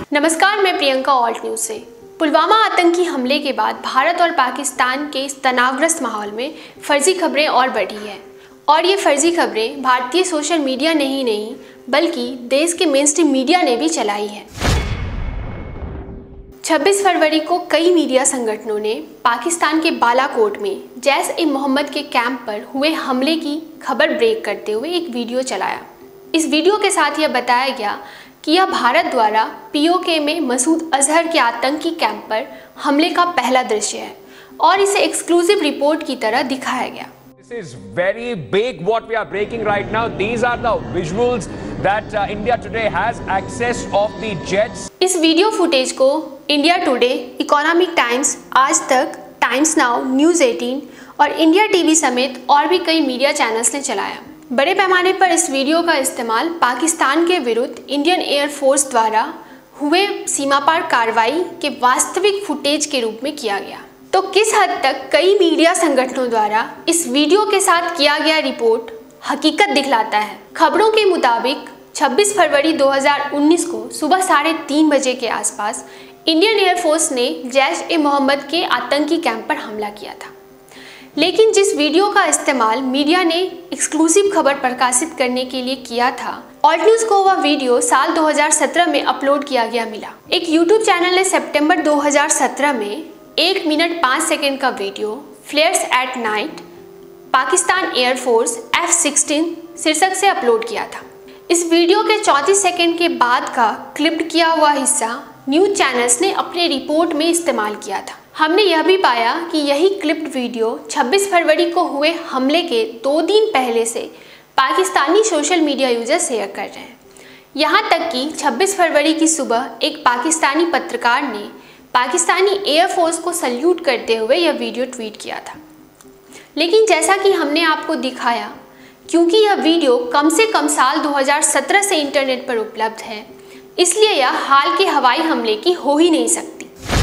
नमस्कार, मैं Priyanka alt news से। पुलवामा आतंकी हमले के बाद भारत और पाकिस्तान के इस तनावग्रस्त माहौल में फर्जी खबरें और बढ़ी है और ये फर्जी खबरें भारतीय सोशल मीडिया ने ही नहीं बल्कि देश के मेनस्ट्रीम मीडिया ने भी चलाई है। 26 फरवरी को कई मीडिया संगठनों ने पाकिस्तान के बालाकोट में जैश-ए-मोहम्मद के कैंप पर हुए हमले की खबर ब्रेक करते हुए एक वीडियो चलाया। इस वीडियो के साथ यह बताया गया कि यह भारत द्वारा पीओके में मसूद अजहर के आतंकी कैंप पर हमले का पहला दृश्य है और इसे एक्सक्लूसिव रिपोर्ट की तरह दिखाया गया। This is very big what we are breaking right now. These are the visuals that India Today has access of the jets. इस वीडियो फुटेज को India Today, Economic Times, Aaj Tak, times now, news 18 और India TV समेत और भी कई media channels ने चलाया। बड़े पैमाने पर इस वीडियो का इस्तेमाल पाकिस्तान के विरुद्ध इंडियन एयरफोर्स द्वारा हुए सीमापार कार्रवाई के वास्तविक फुटेज के रूप में किया गया। तो किस हद तक कई मीडिया संगठनों द्वारा इस वीडियो के साथ किया गया रिपोर्ट हकीकत दिखलाता है। खबरों के मुताबिक 26 फरवरी 2019 को सुबह 3:30 बजे के आसपास इंडियन एयरफोर्स ने जैश-ए-मोहम्मद के आतंकी कैंप पर हमला किया था। लेकिन जिस वीडियो का इस्तेमाल मीडिया ने एक्सक्लूसिव खबर प्रकाशित करने के लिए किया था, ऑल्ट न्यूज़ को वह वीडियो साल 2017 में अपलोड किया गया मिला। एक यूट्यूब चैनल ने सितंबर 2017 में 1 मिनट 5 सेकंड का video flares at night Pakistan air force F-16 शीर्षक से अपलोड किया था। इस वीडियो के 34 सेकंड के बाद का क्लिप्ड किया हुआ हिस्सा न्यूज़ चैनल्स ने अपने रिपोर्ट में इस्तेमाल किया था। हमने यह भी पाया कि यही क्लिप्ड वीडियो 26 फरवरी को हुए हमले के 2 दिन पहले से Pakistani social media user share कर रहे हैं। यहाँ तक कि 26 फरवरी की सुबह एक पाकिस्तानी पत्रकार ने पाकिस्तानी एयरफोर्स को सल्यूट करते हुए यह वीडियो ट्वीट किया था। लेकिन जैसा कि हमने आपको दिखाया, क्योंकि यह वीडियो कम से कम साल 2017 से इंटरनेट पर उपलब्ध है, इसलिए यह हाल के हवाई हमले की हो ही नहीं सकती।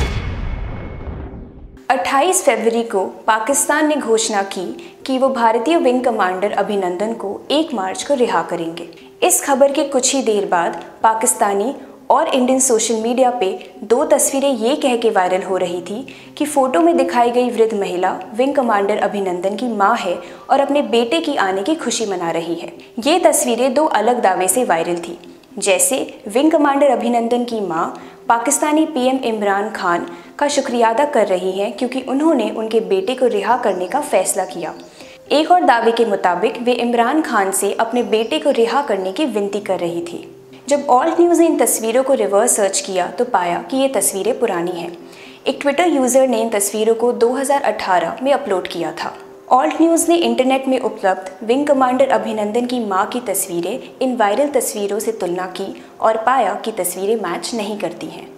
28 फरवरी को पाकिस्तान ने घोषणा की कि वो भारतीय विंग कमांडर अभिनंदन को 1 मार्च को रिहा करेंगे। इस खबर के कुछ ही देर बाद पाकिस्तानी और इंडियन सोशल मीडिया पे 2 तस्वीरें ये कह के वायरल हो रही थी कि फोटो में दिखाई गई वृद्ध महिला विंग कमांडर अभिनंदन की मां है और अपने बेटे की आने की खुशी मना रही है। ये तस्वीरें 2 अलग दावे से वायरल थी। जैसे विंग कमांडर अभिनंदन की मां पाकिस्तानी पीएम इमरान खान का शुक्रिया अदा कर रही हैं क्योंकि उन्होंने उनके बेटे को रिहा करने का फैसला किया। एक और दावे के मुताबिक वे इमरान खान से अपने बेटे को रिहा करने की विनती कर रही थी। जब ऑल्ट न्यूज़ ने इन तस्वीरों को रिवर्स सर्च किया तो पाया कि ये तस्वीरें पुरानी हैं। एक ट्विटर यूज़र ने इन तस्वीरों को 2018 में अपलोड किया था। ऑल्ट न्यूज़ ने इंटरनेट में उपलब्ध विंग कमांडर अभिनंदन की मां की तस्वीरें इन वायरल तस्वीरों से तुलना की और पाया कि तस्वीरें मैच नहीं करती हैं।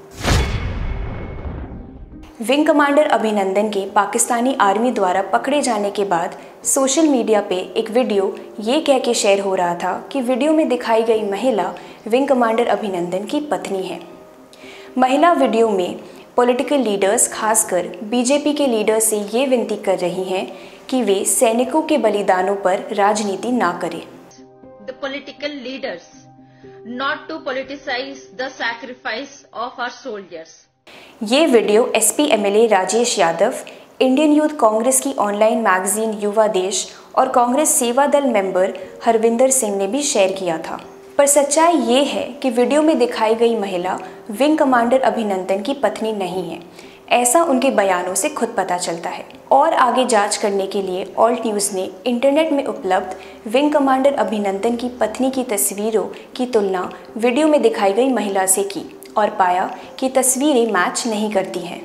विंग कमांडर अभिनंदन के पाकिस्तानी आर्मी द्वारा पकड़े जाने के बाद सोशल मीडिया पे एक वीडियो ये कह के शेयर हो रहा था कि वीडियो में दिखाई गई महिला विंग कमांडर अभिनंदन की पत्नी है। महिला वीडियो में पॉलिटिकल लीडर्स, खासकर बीजेपी के लीडर्स से ये विनती कर रही हैं कि वे सैनिकों के बलिदानों पर राजनीति ना करें। The political leaders not to politicize the sacrifice of our soldiers. ये video SP MLA Rajesh Yadav, Indian youth Congress की ऑनलाइन मैगजीन युवा देश और कांग्रेस सेवा दल मेंबर हरविंदर सिंह ने भी शेयर किया था। पर सच्चाई ये है कि वीडियो में दिखाई गई महिला विंग कमांडर अभिनंदन की पत्नी नहीं है। ऐसा उनके बयानों से खुद पता चलता है। और आगे जांच करने के लिए ऑल्ट न्यूज़ ने इंटरनेट में उपलब्ध विंग कमांडर अभिनंदन की पत्नी की तस्वीरों की तुलना वीडियो में दिखाई गई महिला से की और पाया कि तस्वीरें मैच नहीं करती हैं।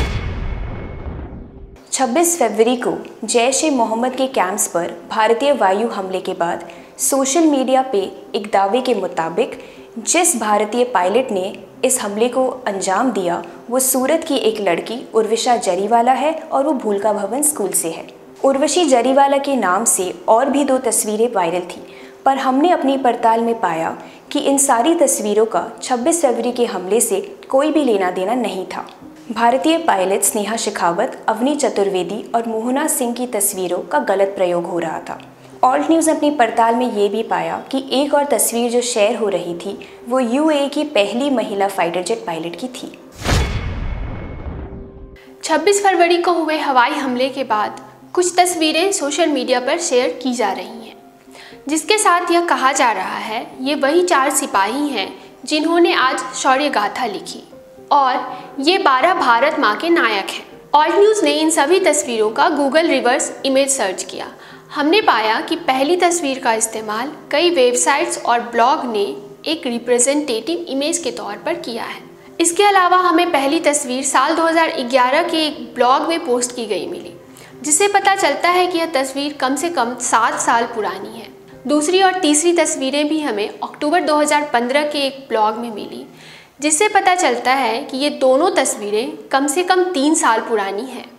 26 फरवरी को जैश-ए-मोहम्मद के कैंप्स पर भारतीय वायु हमले के बाद सोशल मीडिया पे एक दावे के मुताबिक जिस भारतीय पायलट ने इस हमले को अंजाम दिया वो सूरत की एक लड़की उर्विशा जरीवाला है और वो भूलका भवन स्कूल से है। उर्वशी जरीवाला के नाम से और भी 2 तस्वीरें वायरल थी, पर हमने अपनी पड़ताल में पाया कि इन सारी तस्वीरों का 26 फरवरी के हमले से कोई भी लेना देना नहीं था। भारतीय पायलट स्नेहा शेखावत, अवनी चतुर्वेदी और मोहना सिंह की तस्वीरों का गलत प्रयोग हो रहा था। ऑल्ट न्यूज़ ने अपनी पड़ताल में ये भी पाया कि एक और तस्वीर जो शेयर हो रही थी वो यूएई की पहली महिला फाइटर जेट पायलट की थी। 26 फरवरी को हुए हवाई हमले के बाद कुछ तस्वीरें सोशल मीडिया पर शेयर की जा रही हैं, जिसके साथ यह कहा जा रहा है ये वही 4 सिपाही हैं जिन्होंने आज शौर्य गाथा लिखी और ये 12 भारत माँ के नायक हैं। ऑल्ट न्यूज़ ने इन सभी तस्वीरों का गूगल रिवर्स इमेज सर्च किया। हमने पाया कि पहली तस्वीर का इस्तेमाल कई वेबसाइट्स और ब्लॉग ने एक रिप्रेजेंटेटिव इमेज के तौर पर किया है। इसके अलावा हमें पहली तस्वीर साल 2011 के एक ब्लॉग में पोस्ट की गई मिली, जिससे पता चलता है कि यह तस्वीर कम से कम 7 साल पुरानी है। दूसरी और तीसरी तस्वीरें भी हमें अक्टूबर 2015 के एक ब्लॉग में मिली, जिससे पता चलता है कि ये दोनों तस्वीरें कम से कम 3 साल पुरानी हैं।